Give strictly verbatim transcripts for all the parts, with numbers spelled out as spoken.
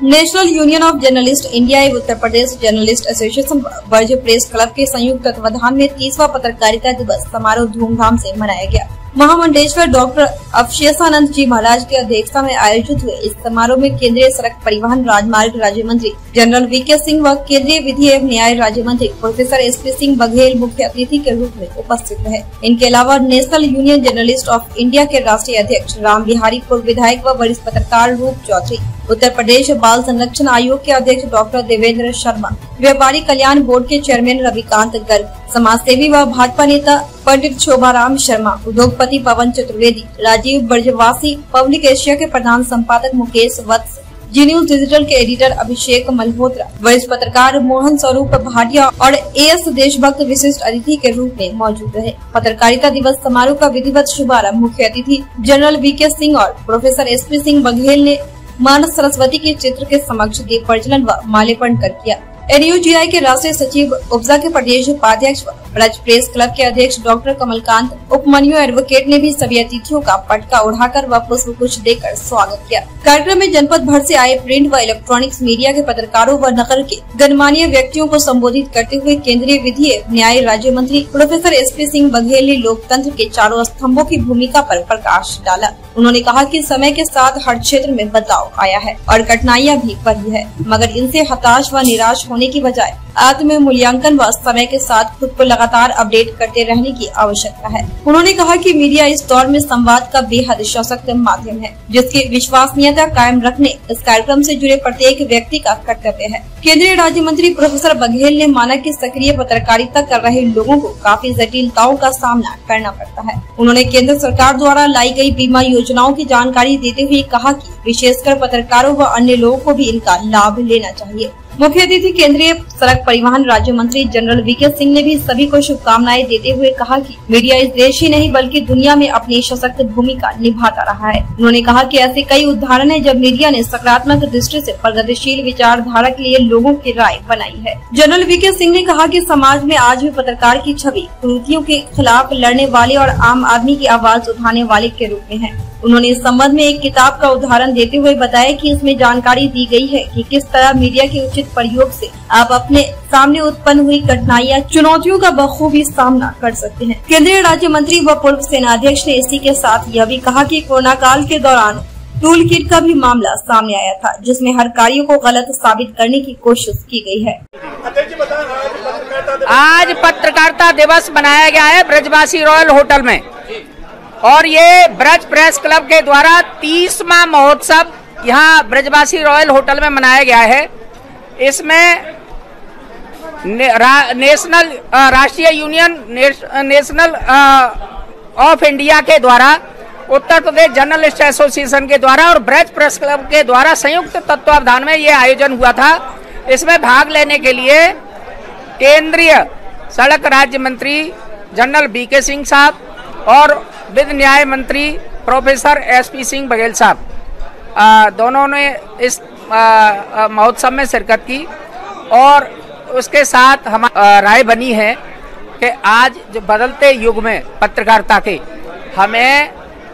National union of journalist India एवं Uttar Pradesh journalist association Braj press club के संयुक्त तत्वाधान में तीसवां पत्रकारिता दिवस समारोह धूमधाम से मनाया गया। महामंडलेश्वर डॉक्टर अवशेषानंद जी महाराज की अध्यक्षता में आयोजित हुए इस समारोह में केंद्रीय सड़क परिवहन राजमार्ग राज्य मंत्री जनरल वी के सिंह व केंद्रीय विधि एवं न्याय राज्य मंत्री professor S P Singh Baghel मुख्य अतिथि के रूप में उपस्थित रहे। इनके अलावा national union journalist of India के राष्ट्रीय अध्यक्ष राम बिहारी पूर्व विधायक व वरिष्ठ पत्रकार रूप चौधरी, उत्तर प्रदेश बाल संरक्षण आयोग के अध्यक्ष डॉक्टर देवेंद्र शर्मा, व्यापारी कल्याण बोर्ड के चेयरमैन रविकांत गर्ग, समाज सेवी व भाजपा नेता पंडित शोभाराम शर्मा, उद्योगपति पवन चतुर्वेदी, राजीव ब्रजवासी, पब्लिक एशिया के प्रधान संपादक मुकेश वत्स, जी न्यूज डिजिटल के एडिटर अभिषेक मल्होत्रा, वरिष्ठ पत्रकार मोहन स्वरूप भाटिया और एएस देशभक्त विशिष्ट अतिथि के रूप में मौजूद रहे। पत्रकारिता दिवस समारोह का विधिवत शुभारंभ मुख्य अतिथि जनरल वी के सिंह और professor S P Singh Baghel ने मानस सरस्वती के चित्र के समक्ष दीप प्रज्वलन व माल्यार्पण कर किया। एन यू जी आई के राष्ट्रीय सचिव उपजा के प्रदेश उपाध्यक्ष व ब्रज प्रेस क्लब के अध्यक्ष डॉक्टर कमलकांत उपमन्यु एडवोकेट ने भी सभी अतिथियों का पटका उड़ाकर व पुष्प गुच्छ देकर स्वागत किया। कार्यक्रम में जनपद भर से आए प्रिंट व इलेक्ट्रॉनिक्स मीडिया के पत्रकारों व नगर के गणमान्य व्यक्तियों को संबोधित करते हुए केंद्रीय विधि एवं न्याय राज्य मंत्री professor S P Singh Baghel ने लोकतंत्र के चारों स्तंभों की भूमिका पर प्रकाश डाला। उन्होंने कहा कि समय के साथ हर क्षेत्र में बदलाव आया है और कठिनाइयां भी बढ़ी है, मगर इनसे हताश व निराश होने की बजाय आत्म मूल्यांकन व समय के साथ खुद को लगातार अपडेट करते रहने की आवश्यकता है। उन्होंने कहा कि मीडिया इस दौर में संवाद का बेहद सशक्त माध्यम है, जिसकी विश्वसनीयता कायम रखने इस कार्यक्रम से जुड़े प्रत्येक व्यक्ति का कर्तव्य है। केंद्रीय राज्य मंत्री प्रोफेसर बघेल ने माना कि सक्रिय पत्रकारिता कर रहे लोगों को काफी जटिलताओं का सामना करना पड़ता है। उन्होंने केंद्र सरकार द्वारा लाई गई बीमा योजनाओं की जानकारी देते हुए कहा कि विशेषकर पत्रकारों व अन्य लोगों को भी इनका लाभ लेना चाहिए। मुख्य अतिथि केंद्रीय सड़क परिवहन राज्य मंत्री जनरल वी के सिंह ने भी सभी को शुभकामनाएं देते हुए कहा कि मीडिया इस देश ही नहीं बल्कि दुनिया में अपनी सशक्त भूमिका निभाता रहा है। उन्होंने कहा कि ऐसे कई उदाहरण हैं जब मीडिया ने सकारात्मक दृष्टि से प्रगतिशील विचारधारा के लिए लोगों की राय बनाई है। जनरल वी के सिंह ने कहा कि समाज में आज भी पत्रकार की छवि कुरीतियों के खिलाफ लड़ने वाले और आम आदमी की आवाज उठाने वाले के रूप में है। उन्होंने इस संबंध में एक किताब का उदाहरण देते हुए बताया कि इसमें जानकारी दी गई है कि किस तरह मीडिया के उचित प्रयोग से आप अपने सामने उत्पन्न हुई कठिनाइयां, चुनौतियों का बखूबी सामना कर सकते हैं। केंद्रीय राज्य मंत्री व पूर्व सेनाध्यक्ष ने इसी के साथ यह भी कहा कि कोरोना काल के दौरान टूल किट का भी मामला सामने आया था, जिसमें हर कार्यों को गलत साबित करने की कोशिश की गई है। आज पत्रकारिता दिवस मनाया गया है ब्रजवासी रॉयल होटल में और ये ब्रज प्रेस क्लब के द्वारा तीसवां महोत्सव यहाँ ब्रजवासी रॉयल होटल में मनाया गया है। इसमें ने, रा, नेशनल राष्ट्रीय यूनियन नेश, नेशनल ऑफ इंडिया के द्वारा, उत्तर प्रदेश जर्नलिस्ट एसोसिएशन के द्वारा और ब्रज प्रेस क्लब के द्वारा संयुक्त तत्वावधान में ये आयोजन हुआ था। इसमें भाग लेने के लिए केंद्रीय सड़क राज्य मंत्री जनरल बी के सिंह साहब और विधि न्याय मंत्री professor S P Singh Baghel साहब दोनों ने इस महोत्सव में शिरकत की और उसके साथ हम राय बनी है कि आज जो बदलते युग में पत्रकारिता के हमें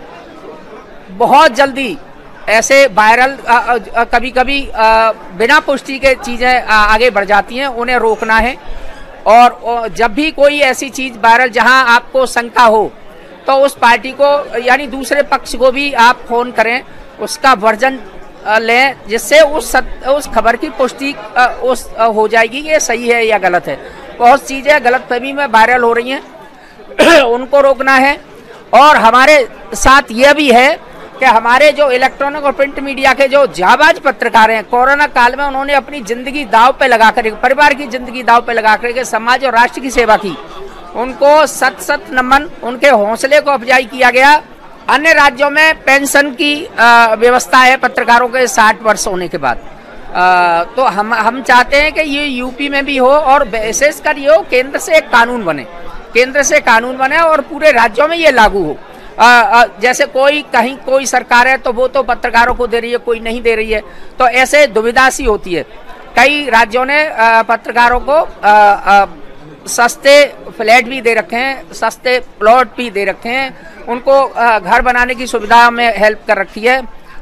बहुत जल्दी ऐसे वायरल कभी कभी बिना पुष्टि के चीज़ें आगे बढ़ जाती हैं, उन्हें रोकना है। और जब भी कोई ऐसी चीज़ वायरल जहां आपको शंका हो तो उस पार्टी को यानी दूसरे पक्ष को भी आप फोन करें, उसका वर्जन लें, जिससे उस सत, उस खबर की पुष्टि उस हो जाएगी ये सही है या गलत है। बहुत चीज़ें गलतफहमी में वायरल हो रही हैं उनको रोकना है। और हमारे साथ यह भी है कि हमारे जो इलेक्ट्रॉनिक और प्रिंट मीडिया के जो जाबाज पत्रकार हैं, कोरोना काल में उन्होंने अपनी जिंदगी दाव पे लगा कर, परिवार की जिंदगी दाव पे लगा कर समाज और राष्ट्र की सेवा की, उनको सत सत नमन, उनके हौसले को अफजाई किया गया। अन्य राज्यों में पेंशन की व्यवस्था है पत्रकारों के साठ वर्ष होने के बाद, आ, तो हम हम चाहते हैं कि ये यूपी में भी हो और विशेषकर ये हो केंद्र से एक कानून बने, केंद्र से कानून बने और पूरे राज्यों में ये लागू हो। आ, आ, जैसे कोई कहीं कोई सरकार है तो वो तो पत्रकारों को दे रही है, कोई नहीं दे रही है, तो ऐसे दुविधा सी होती है। कई राज्यों ने आ, पत्रकारों को आ, आ, सस्ते फ्लैट भी दे रखे हैं, सस्ते प्लॉट भी दे रखे हैं, उनको घर बनाने की सुविधा में हेल्प कर रखी है।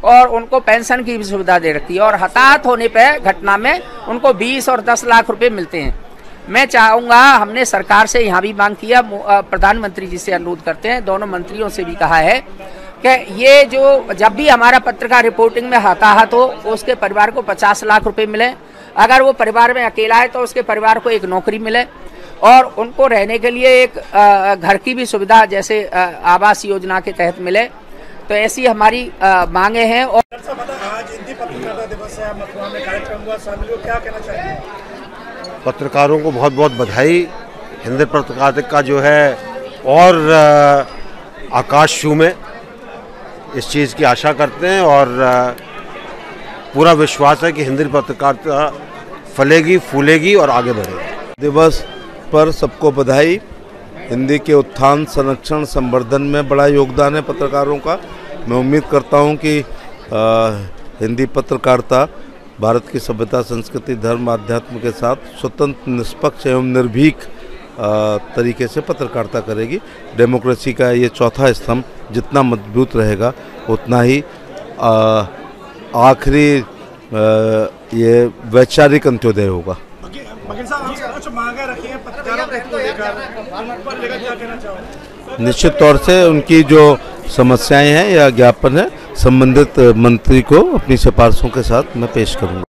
और उनको पेंशन की भी सुविधा दे रखी है और हताहत होने पर घटना में उनको बीस और दस लाख रुपए मिलते हैं। मैं चाहूँगा, हमने सरकार से यहाँ भी मांग किया, प्रधानमंत्री जी से अनुरोध करते हैं, दोनों मंत्रियों से भी कहा है कि ये जो जब भी हमारा पत्रकार रिपोर्टिंग में हताहत हो उसके परिवार को पचास लाख रुपए मिले, अगर वो परिवार में अकेला है तो उसके परिवार को एक नौकरी मिले और उनको रहने के लिए एक घर की भी सुविधा जैसे आवास योजना के तहत मिले। तो ऐसी हमारी मांगे हैं। और आज हिंदी पत्रकारिता दिवस है, मथुरा में कार्यक्रम हुआ, शामिल हो, क्या कहना चाहिए? पत्रकारों को बहुत बहुत बधाई। हिंदी पत्रकारिता का जो है और आकाश छू में इस चीज़ की आशा करते हैं और पूरा विश्वास है कि हिंदी पत्रकारिता फलेगी, फूलेगी और आगे बढ़ेगी। दिवस पर सबको बधाई। हिंदी के उत्थान, संरक्षण, संवर्धन में बड़ा योगदान है पत्रकारों का। मैं उम्मीद करता हूं कि आ, हिंदी पत्रकारिता भारत की सभ्यता, संस्कृति, धर्म, आध्यात्म के साथ स्वतंत्र, निष्पक्ष एवं निर्भीक तरीके से पत्रकारिता करेगी। डेमोक्रेसी का ये चौथा स्तंभ जितना मजबूत रहेगा उतना ही आखिरी ये वैचारिक अंत्योदय होगा। निश्चित तौर से उनकी जो समस्याएं हैं या ज्ञापन है संबंधित मंत्री को अपनी सिफारिशों के साथ मैं पेश करूंगा।